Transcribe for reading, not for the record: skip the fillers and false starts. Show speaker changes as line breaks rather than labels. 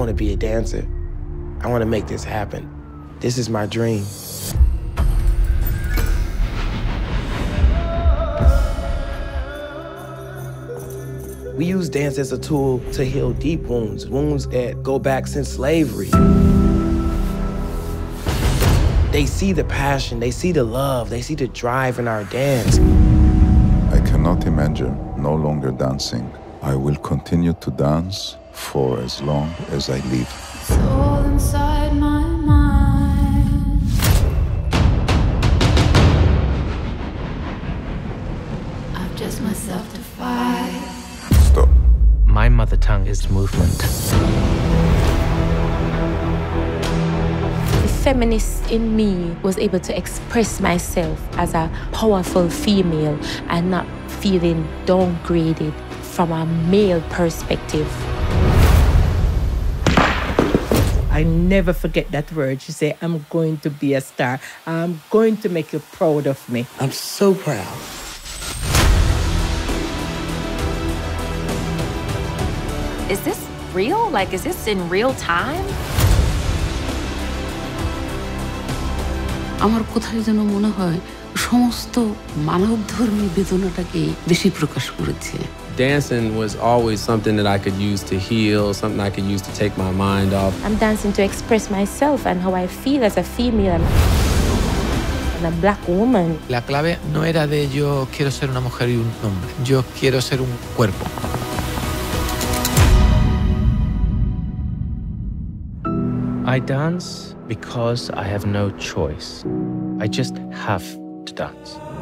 want to be a dancer. I want to make this happen. This is my dream. We use dance as a tool to heal deep wounds, wounds that go back since slavery. They see the passion, they see the love, they see the drive in our dance.
I cannot imagine no longer dancing. I will continue to dance for as long as I live.
It's all inside my mind. I've just myself to fight.
Stop.
My mother tongue is movement.
The feminist in me was able to express myself as a powerful female and not feeling downgraded from a male perspective.
I never forget that word. She said, I'm going to be a star. I'm going to make you proud of me.
I'm so proud.
Is this real? Like, is this in real time?
আমার কোথায় যেন মনে হয় সমস্ত মানবধর্মী বেদনাটাকে বেশি প্রকাশ করেছে।
Dancing was always something that I could use to heal, something I could use to take my mind off.
I'm dancing to express myself and how I feel as a female and a black woman.
La clave no era de yo quiero ser una mujer y un hombre. Yo quiero ser un cuerpo. I dance because I have no choice. I just have to dance.